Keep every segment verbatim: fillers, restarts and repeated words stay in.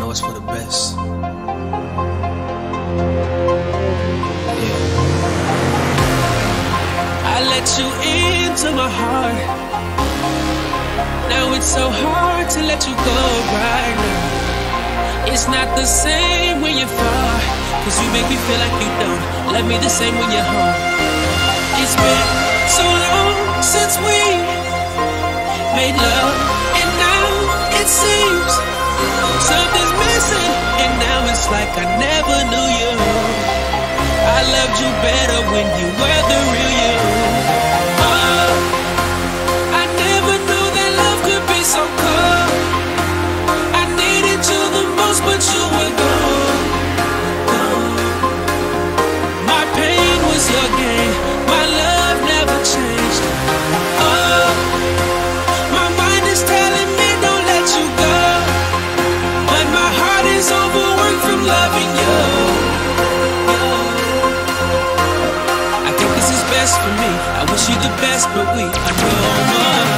know it's for the best. Yeah. I let you into my heart. Now it's so hard to let you go right now. It's not the same when you're far, cause you make me feel like you don't love me the same when you're home. It's been so long since we made love, and now it seems something's missing, and now it's like I never knew you. I loved you better when you were the real you. Oh, I never knew that love could be so cold. I needed you the most, but you were gone, gone. My pain was your gain, my love never changed. Oh, my mind is telling me don't let you go, but my heart is overworked from loving you. I think this is best for me. I wish you the best, but we are no more.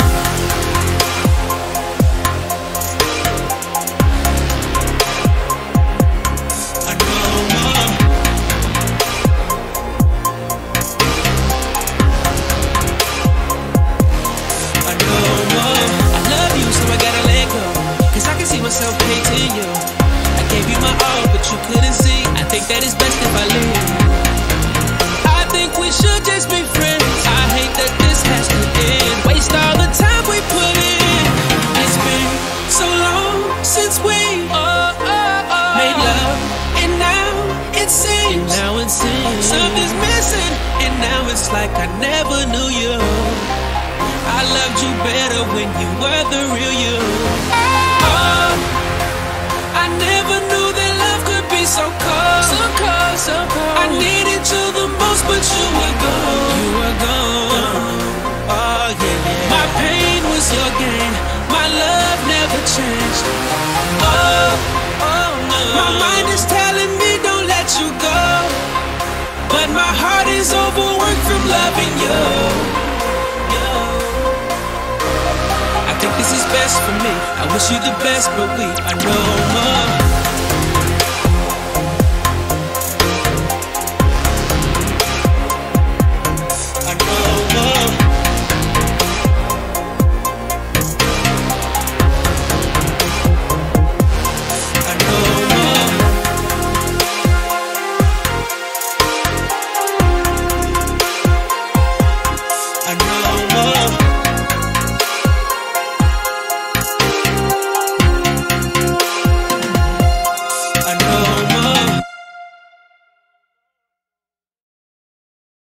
Myself hating you. I gave you my all, but you couldn't see. I think that it's best if I leave. I think we should just be friends. I hate that this has to end. Waste all the time we put in. It's been so long since we oh, oh, oh. made love, and now it seems, now it seems something's missing, and now it's like I never knew you. I loved you better when you were the real you. Oh, I never knew that love could be so cold, so cold, so cold. I needed you the most, but you were gone, you were gone. Oh yeah, yeah. My pain was your gain, my love never changed. Oh, oh no. My mind is telling me don't let you go, but my heart is overworked from loving you. I think this is best for me. I wish you the best, but we are no more. Are no more. Are no more. Are no more.